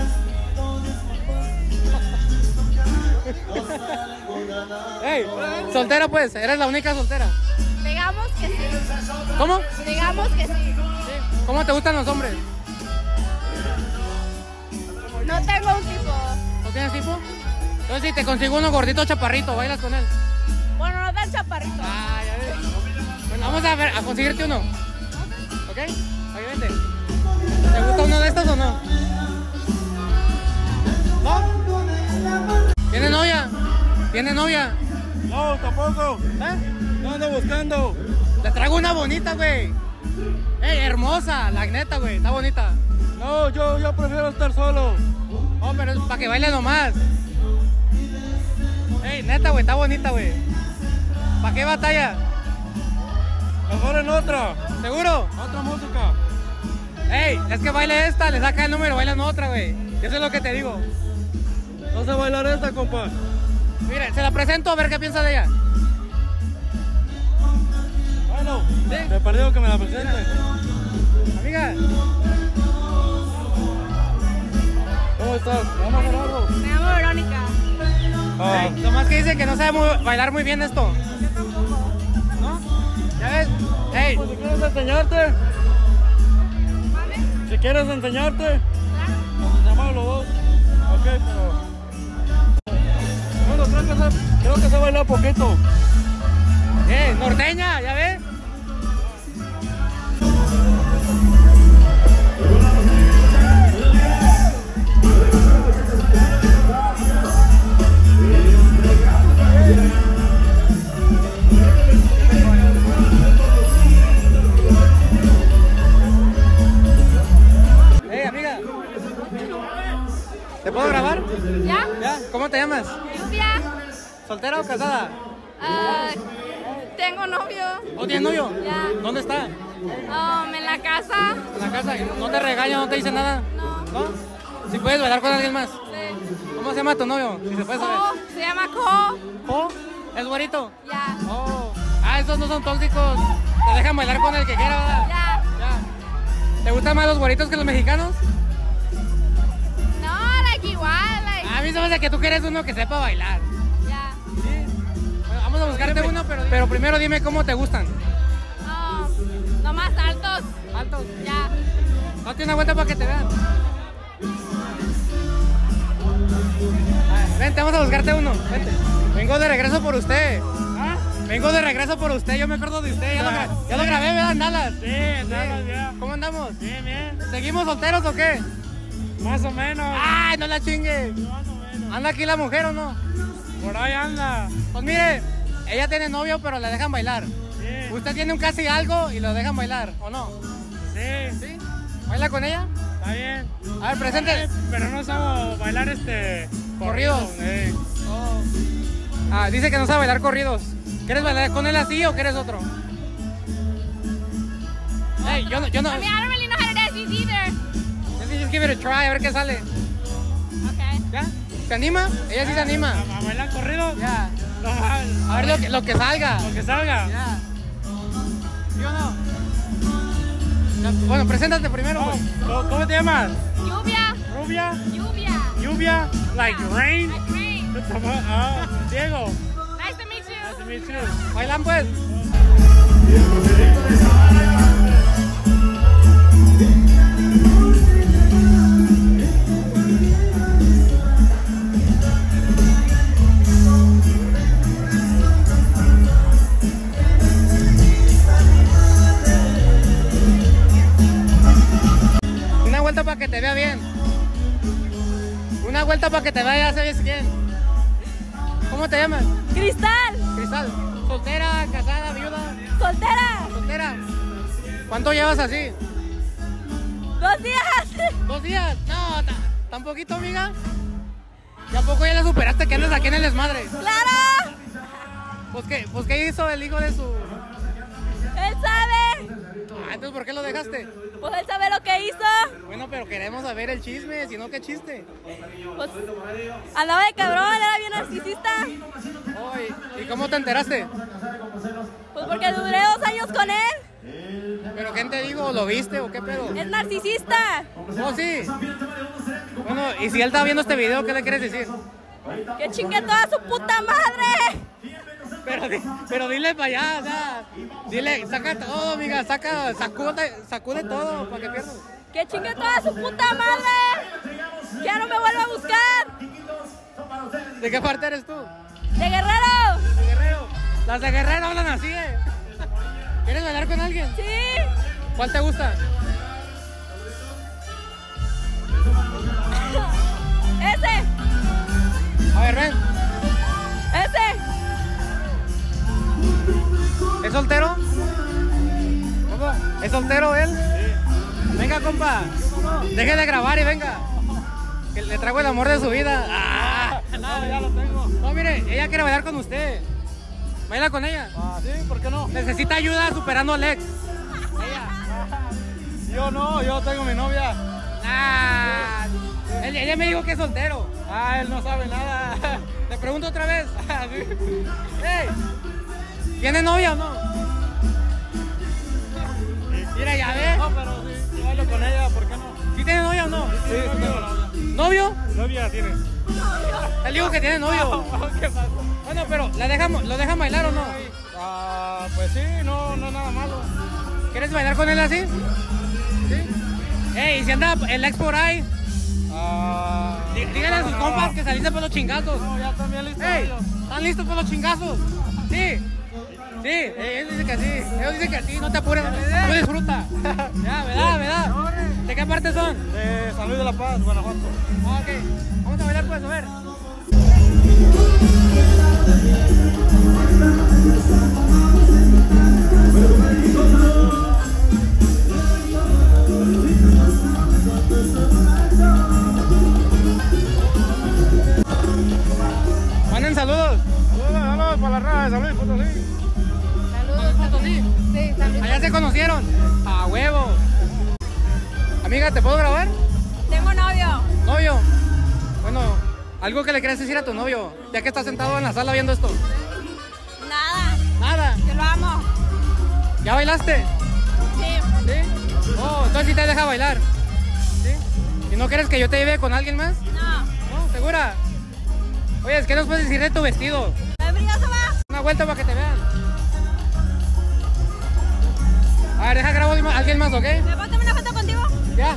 Ey, soltera pues, eres la única soltera. Digamos que sí. ¿Cómo? Digamos que sí. ¿Cómo te gustan los hombres? No tengo un tipo. ¿No tienes tipo? Entonces si te consigo uno gordito chaparrito, ¿bailas con él? Bueno, no tan chaparrito. Ah, ya ves. Bueno, vamos a ver, a conseguirte uno. ¿Ok? Oye, vente. ¿Te gusta uno de estos o no? ¿No? ¿Tiene novia? ¿Tiene novia? No, tampoco. ¿Eh? No ando buscando. Te traigo una bonita, güey. Ey, hermosa, la neta, güey, está bonita. No, yo, yo prefiero estar solo. Oh, pero es para que baile nomás. Ey, neta, güey, está bonita, güey. ¿Para qué batalla? Mejor en otra. ¿Seguro? Otra música. Ey, es que baile esta, le saca el número, bailan otra, güey. Eso es lo que te digo. No sé bailar esta, compa. Mire, se la presento a ver qué piensa de ella. Bueno, Sí. me perdió que me la presente. Amiga, ¿Cómo estás? ¿Vamos a hacer algo? Me llamo Verónica. Ah, ey, nomás que dice que no sabe muy- bailar muy bien esto. ¿No? ¿Ya ves? Ey, pues si quieres enseñarte, ¿Mame? si quieres enseñarte, Claro. nos enseñamos los dos. Ok, pero... Bueno, creo que sé, creo que sé bailar poquito. eh, norteña, ¿ya ves? Ey, amiga. ¿Te puedo grabar? ¿Ya? ¿Ya? ¿Cómo te llamas? Lluvia. ¿Soltera o casada? Ah, tengo novio. ¿O tienes novio? Ya. ¿Dónde está? Um, en la casa. ¿En la casa? ¿No te regaña, no te dice nada? No. ¿No? ¿Si puedes bailar con alguien más? Sí. ¿Cómo se llama tu novio? Si se puede saber. Co. Se llama Co. ¿Oh? ¿Es güerito? Ya. Oh. Ah, esos no son tóxicos. Te dejan bailar con el que quiera, ¿verdad? Ya. Ya. ¿Te gustan más los güeritos que los mexicanos? No, like igual, like. A mí se me hace que tú quieres uno que sepa bailar. Ya. Sí. Bueno, vamos a buscarte uno, pero, pero primero dime cómo te gustan. Um, no más altos. Altos. Ya. Date una vuelta para que te vean. Ah, Vente, vamos a buscarte uno. Vente. Vengo de regreso por usted. ¿Ah? Vengo de regreso por usted, yo me acuerdo de usted. Ya, lo, gra- ya lo grabé, ¿verdad? En Dallas. Sí, andamos ya. ¿Cómo andamos? Bien, bien. ¿Seguimos solteros o qué? Más o menos. ¡Ay, no la chingue! Más o menos. ¿Anda aquí la mujer o no? Por ahí anda. Pues mire, ella tiene novio, pero la dejan bailar. Sí. Usted tiene un casi algo y lo dejan bailar, ¿o no? Sí. ¿Sí? ¿Baila con ella? Está bien. A ver, presente. Pero no sabemos bailar este... Corridos. Eh. Oh. Ah, dice que no sabe bailar corridos. ¿Quieres bailar con él así o quieres otro? Hey, yo no, yo no. I mean, I don't really know how to dance these either. Just, just give it a try, a ver qué sale. Okay. ¿Ya? ¿Se anima? Ella sí se anima. ¿A, a bailar corridos? Ya. No, a, A ver lo que, lo que salga. lo que salga. Ya. ¿Sí o no? Ya, bueno, preséntate primero, ¿Cómo, pues. cómo- cómo te llamas? Lluvia. ¿Rubia? Lluvia. ¿Lluvia? Like rain? Like rain. Ah, Diego. Nice to meet you. Nice to meet you. Bailan, pues. Una vuelta para que te vea bien. Una vuelta para que te vea, ya sabes quién. ¿Cómo te llamas? Cristal. Cristal. ¿Soltera, casada, viuda? Soltera. ¿Soltera? ¿Cuánto llevas así? Dos días. ¿Dos días? No, ta- tan poquito, amiga. ¿Y a poco ya la superaste que andas aquí en el desmadre? Claro. Pues qué, pues qué hizo el hijo de su... Él sabe. Ah, entonces ¿por qué lo dejaste? Pues él sabe lo que hizo. Bueno, pero queremos saber el chisme, si no, ¿qué chiste? Pues andaba de cabrón, era bien narcisista. Oh, ¿y, y cómo te enteraste? Pues porque duré dos años con él. ¿Pero quién te digo? ¿Lo viste o qué pedo? Es narcisista. Oh, sí. Bueno, y si él está viendo este video, ¿qué le quieres decir? Que chingue toda su puta madre. Pero, di- pero dile para allá, o sea, dile, saca todo, amiga, saca, sacude, sacude todo para que pierda. Que chingue toda su puta madre. Que ya no me vuelva a buscar. ¿De qué parte eres tú? De Guerrero. De Guerrero. Las de Guerrero hablan así, ¿eh? ¿Quieres bailar con alguien? Sí. ¿Cuál te gusta? Ese. A ver, ven. Ese. ¿Es soltero? ¿Cómo? ¿Es soltero él? Sí. Venga, compa. Deje de grabar y venga. Que le traigo el amor de su vida. ¡Ah! No, ya lo tengo. No, mire, ella quiere bailar con usted. ¿Baila con ella? Ah, sí, ¿por qué no? Necesita ayuda superando al ex. Yo no, yo tengo mi novia. Ah, él- ella me dijo que es soltero. Ah, él no sabe nada. Le pregunto otra vez. Ah, sí. Hey, ¿tiene novia o no? Mira, ya ve. No, pero sí, sí bailo con ella, ¿por qué no? ¿Sí tiene novia o no? Sí, sí tengo novia. ¿Novio? ¿Novia tiene? Él dijo que tiene novio. ¿Qué pasa? Bueno, pero ¿la dejamos, ¿lo dejan bailar o no? Ah, pues sí, no, no es nada malo. ¿Quieres bailar con él así? ¿Sí? Ey, ¿y si anda el ex por ahí? Ah, Dí- Díganle a sus compas que saliste por los chingazos. no, ya están bien listos ¡Ey! ellos. ¿Están listos por los chingazos? Sí. Sí, eh, ellos dicen que sí. Ellos dicen que sí, no te apures. Tú disfruta. Ya, ¿verdad? ¿Verdad? ¿De qué parte son? De San Luis de la Paz, Guanajuato. Ah, ok. Vamos a bailar pues, a ver. Manden saludos. Saludos, saludos para la raza de San Luis Potosí. Saludos, Potosí. Sí, San Luis. Allá se conocieron. A huevo. Amiga, ¿te puedo grabar? Tengo novio. Novio. Bueno, algo que le quieras decir a tu novio, ya que estás sentado en la sala viendo esto. Nada. Nada. Que lo amo. ¿Ya bailaste? Sí. ¿Sí? Oh, entonces sí te deja bailar. ¿Sí? ¿Y no quieres que yo te lleve con alguien más? No. ¿No? ¿Segura? Oye, ¿qué nos puedes decir de tu vestido? ¿Me brilloso va? Una vuelta para que te vean. A ver, deja grabo a alguien más, ¿ok? ¿Me puedo tomar una foto contigo? Ya.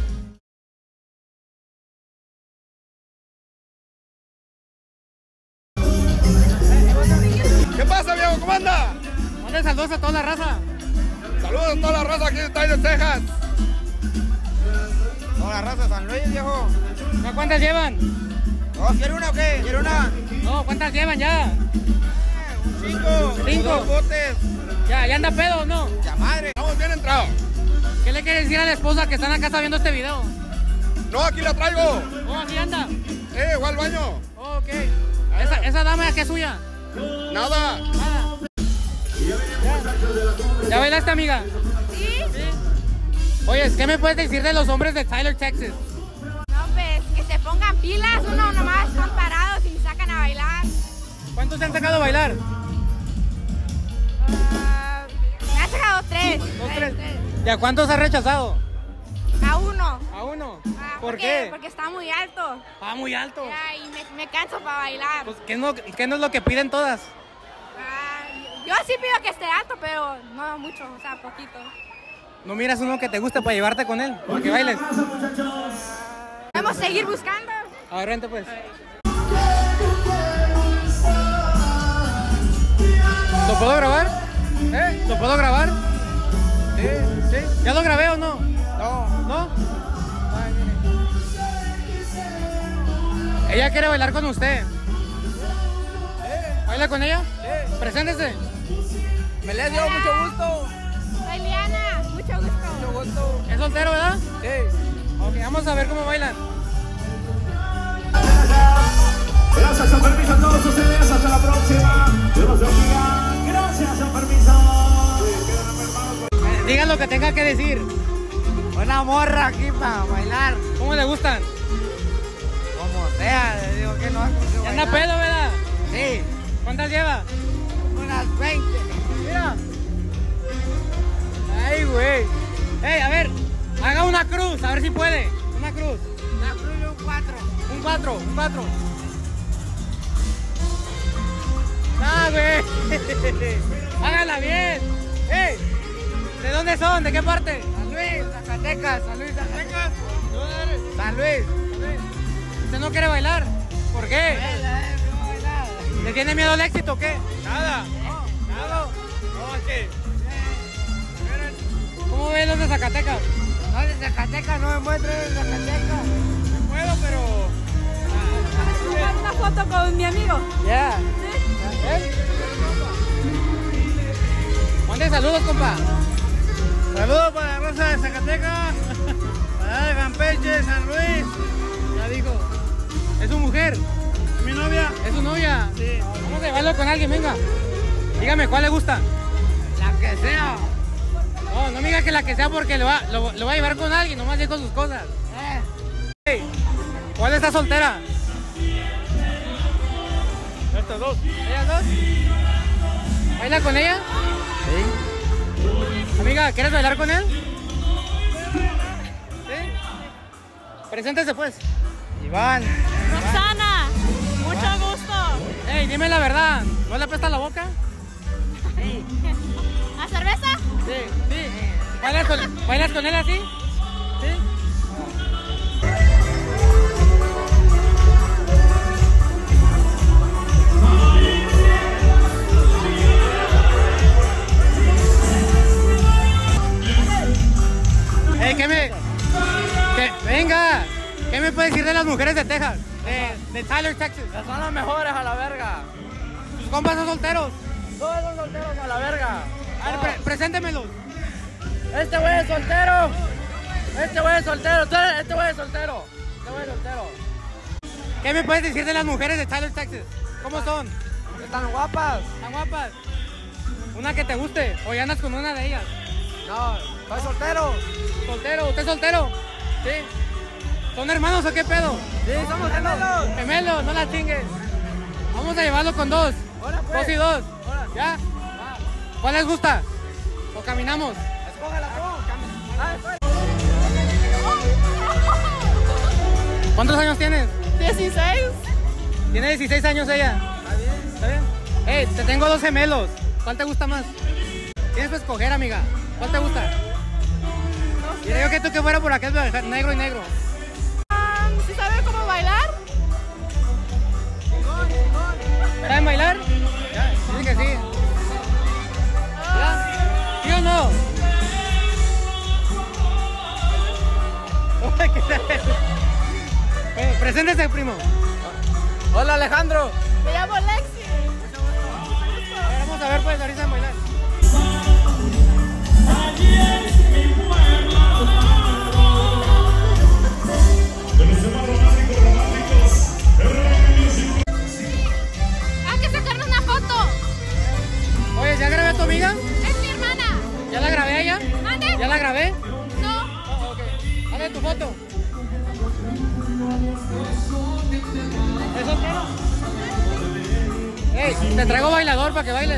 ¿Qué pasa, viejo? ¿Cómo anda? Mande saludos a toda la raza. Saludos a toda la raza aquí de Tyler, Texas. Toda la raza de San Luis, viejo. ¿Ya cuántas llevan? ¿Oh, ¿quiere una o qué? ¿Quiere una? No, ¿cuántas llevan ya? Cinco. Cinco. Dos botes. ¿Ya, ya anda pedo o no? Ya madre. Estamos bien entrados. ¿Qué le quieres decir a la esposa que está en la casa viendo este video? No, aquí la traigo. Oh, aquí anda. Eh, fue al baño. Oh, ok. ¿Esa, esa dama que es suya? Nada. Nada. ¿Ya bailaste, amiga? Sí. Oye, ¿qué me puedes decir de los hombres de Tyler, Texas? No, pues que se pongan pilas, uno nomás están parados y sacan a bailar. ¿Cuántos te han sacado a bailar? Ah, me ha sacado tres. Dos, Tres, tres. ¿Y a cuántos has rechazado? A uno. A uno. Ah, ¿Por porque- qué? Porque está muy alto. Ah, muy alto. Ya, y me, me canso para bailar. Pues, ¿qué no, qué no es lo que piden todas? Ah, yo sí pido que esté alto, pero no mucho, o sea, poquito. ¿No miras uno que te guste para llevarte con él? Para que bailes. Vamos a seguir buscando. A ver, vente pues. ¿Lo puedo grabar? ¿Eh? ¿Lo puedo grabar? Sí, sí. ¿Ya lo grabé o no? No. ¿No? Ay, mire. Ella quiere bailar con usted. ¿Baila con ella? Sí. Preséntese. Me le dio mucho gusto. Soy Liana, mucho gusto. Mucho gusto. ¿Es soltero, verdad? Sí. Ok, vamos a ver cómo bailan. Gracias, San Permiso, a todos ustedes. Hasta la próxima. Dios los bendiga. Gracias, San Permiso. Eh, Digan lo que tenga que decir. Una morra aquí para bailar. ¿Cómo le gustan? Como sea, le digo que no hago que ¿Ya anda bailar. pedo, verdad? Sí, ¿Cuántas lleva? unas veinte. Mira. a ver si puede. Una cruz. Una cruz y un cuatro. Un cuatro, un cuatro. Ah, güey. Háganla bien. ¡Ey! ¿De dónde son? ¿De qué parte? San Luis, Zacatecas. San Luis, Zacatecas. San Luis. ¿Usted no quiere bailar? ¿Por qué? ¿Le tiene miedo al éxito o qué? Nada. Nada. No, aquí. ¿Cómo ven los de Zacatecas? No, de Zacatecas, no me muestres de Zacatecas. No puedo, pero... Tomar una foto con mi amigo. Ya. ¿Sí? ¿Eh? Mande saludos, compa. Saludos para la raza de Zacatecas, para de Campeche, San Luis. Ya dijo. ¿Es su mujer? Mi novia. ¿Es su novia? Sí. Vamos a llevarlo con alguien, venga. Dígame, ¿cuál le gusta? La que sea. No, no me diga que la que sea porque lo va, lo, lo va a llevar con alguien, nomás dijo sus cosas. Eh. Hey, ¿cuál está soltera? Estas dos. ¿Ellas dos? ¿Baila con ella? Sí. Amiga, ¿quieres bailar con él? ¿Sí? Preséntese pues. Iván. Roxana, mucho gusto. Ey, dime la verdad, ¿no le apesta la boca? Sí. ¿A cerveza? Sí, sí. ¿Bailas con, ¿bailas con él así? Sí. Ey, ¿qué me...? ¿Qué? Venga, ¿qué me puedes decir de las mujeres de Texas? De, de Tyler, Texas. Son las mejores a la verga. ¿Sus compas son solteros? Todos son solteros a la verga. A ver, pre preséntemelos. Este güey es soltero. Este güey es soltero. Tú eres- Este güey es soltero. Este güey es soltero. ¿Qué me puedes decir de las mujeres de Tyler, Texas? ¿Cómo son? Están guapas. ¿Están guapas? ¿Una que te guste? ¿O ya andas con una de ellas? No, soy soltero. ¿Soltero? ¿Usted es soltero? Sí. ¿Son hermanos o qué pedo? Sí, somos gemelos. Gemelos, no la chingues. Vamos a llevarlo con dos. Ahora pues. Dos y dos. Ahora. ¿Ya? ¿Cuál les gusta? ¿O caminamos? Escógela tú. Ay, pues. ¿Cuántos años tienes? dieciséis. Tiene dieciséis años ella. Está bien. ¿Está bien? Hey, te tengo dos gemelos. ¿Cuál te gusta más? Tienes que escoger, amiga. ¿Cuál te gusta? No Y yo que tú que fuera por acá es negro y negro. ¿Sí sabe cómo bailar? ¿Saben bailar? Ya, dice que sí. ¿Ya? ¿Sí o no? Bueno, preséntese, primo. Hola, Alejandro. Me llamo Lexi. A ver, vamos a ver pues ahorita en bailar. Hay que sacarle una foto. Oye, ¿ya grabé a tu amiga? Es mi hermana. ¿Ya la grabé a ella? ¿Mande? ¿Ya la grabé? No. Oh, ok. Dale tu foto. ¿Es soltero? Ey, te traigo bailador para que bailes.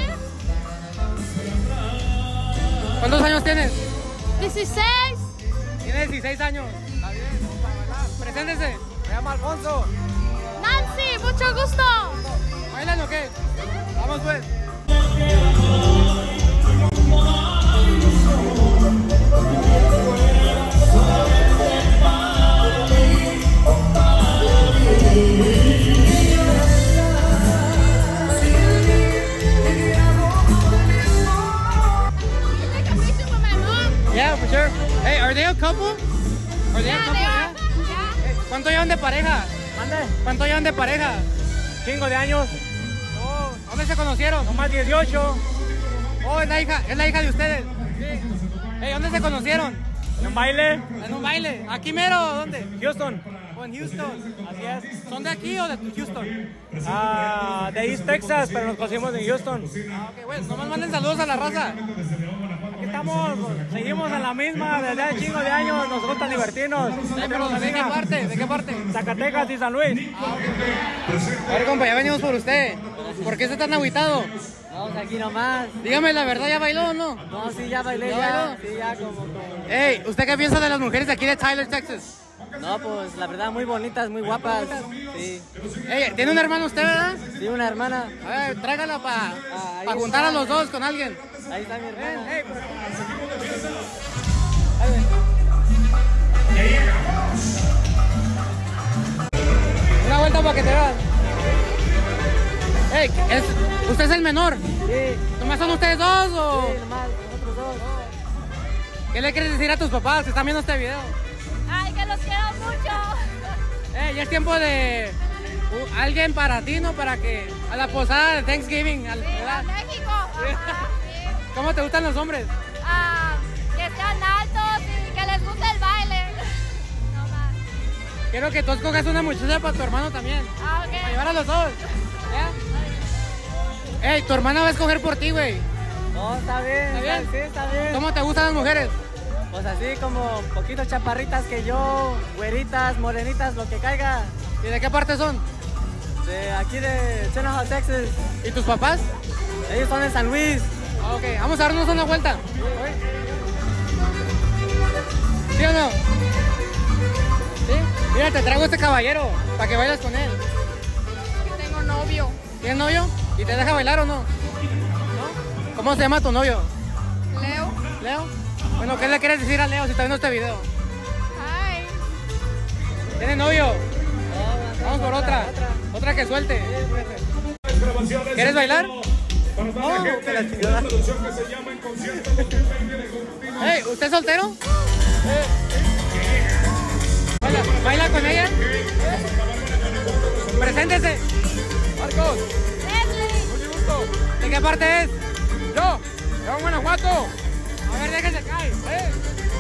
¿Cuántos años tienes? dieciséis. Tiene dieciséis años. Está bien, vamos a bailar. Preséntese. Me llamo Alfonso. Nancy, mucho gusto. ¿Bailan o qué? Vamos pues. Yeah, for sure. Hey, are they a couple? Are they a couple? Yeah. Hey, ¿cuánto llevan de pareja? Mande. ¿Cuánto llevan de pareja? Cinco de años, Oh, ¿dónde se conocieron? nomás dieciocho, Oh, es la hija, es la hija de ustedes. Sí. Hey, ¿dónde se conocieron? en un baile, En un baile. ¿Aquí mero o dónde? Houston. O en Houston. Así es. ¿Son de aquí o de Houston? Ah, de East Texas, pero nos conocimos en Houston. Ah, ok, bueno, nomás manden saludos a la raza. Aquí estamos, seguimos en la misma desde hace chingo de años, nos gusta divertirnos. Hey, pero ¿de qué parte? ¿De qué parte? Zacatecas y San Luis. A ver, compa, ya venimos por usted. ¿Por qué está tan agüitado? Vamos aquí nomás. Dígame la verdad, ¿ya bailó o no? No, sí, ya bailé, ¿Ya ya. bailó? Sí, ya como, como... Ey, ¿usted qué piensa de las mujeres de aquí de Tyler, Texas? No, pues la verdad, muy bonitas, muy guapas. Sí. Ey, ¿tiene un hermano usted, verdad? Sí, una hermana. A ver, tráigala para Ah, ahí pa juntar está. a los dos con alguien. Ahí está mi hermana. Ey, por- Una vuelta para que te vean. Ey, es, ¿usted es el menor? Sí, ¿Nomás son ustedes dos o...? sí, nomás, nosotros dos. ¿Qué le quieres decir a tus papás que están viendo este video? Ay, que los quiero mucho. Eh, ya es tiempo de uh, alguien para ti, ¿no? Para que a la posada de Thanksgiving. al- Sí, ¿verdad? a México. Ajá, sí. ¿Cómo te gustan los hombres? Ah, que sean altos y que les guste el baile. No más. Quiero que tú escogas una muchacha para tu hermano también. Ah, Para ok. llevar a los dos. ¿Ya? Ey, tu hermana va a escoger por ti, güey. Oh, está bien, ¿Está bien? Sí, está bien. ¿Cómo te gustan las mujeres? Pues así como poquitos chaparritas que yo, güeritas, morenitas, lo que caiga. ¿Y de qué parte son? De aquí de Chenajal, Texas. ¿Y tus papás? Ellos son de San Luis. Ah, ok, vamos a darnos una vuelta. ¿Sí o no? ¿Sí? Mira, te traigo este caballero para que bailes con él. Tengo novio. ¿Tienes novio? ¿Y te deja bailar o no? ¿No? ¿Cómo se llama tu novio? Leo. ¿Leo? Bueno, ¿qué le quieres decir a Leo si está viendo este video? Ay. ¿Tiene novio? Vamos por otra. Otra que suelte. ¿Quieres bailar? No, que la chingada. Hey, ¿usted es soltero? ¿Baila, baila con ella? Preséntese. Marcos, Leslie. Mucho gusto. ¿de qué parte es? Yo, yo en Guanajuato. A ver, déjese caer. Eh.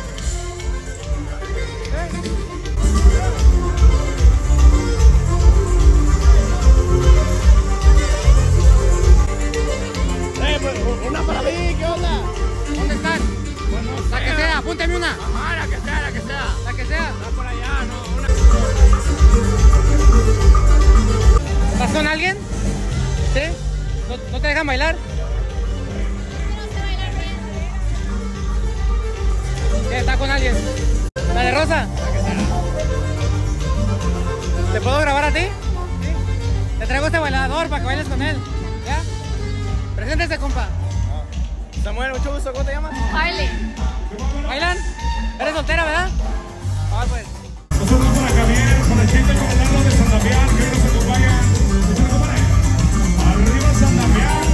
Eh, pues, una para mí, ¿qué onda? ¿Dónde están? La que sea, apúnteme una. Ajá, la que sea, la que sea. La que sea. Está por allá, no, una. ¿Estás con alguien? ¿Sí? ¿No, no te dejan bailar? ¿Qué? ¿Está con alguien? ¿La de Rosa? ¿Te puedo grabar a ti? ¿Sí? Te traigo este bailador para que bailes con él. ¿Ya? Preséntese, compa. Samuel, mucho gusto, ¿cómo te llamas? Carly. ¿Bailan? ¿Eres soltera, verdad? Ah, pues. Nosotros para Javier, para el chiste con el lado de San Damián, que hoy nos acompañan. Arriba San Damián.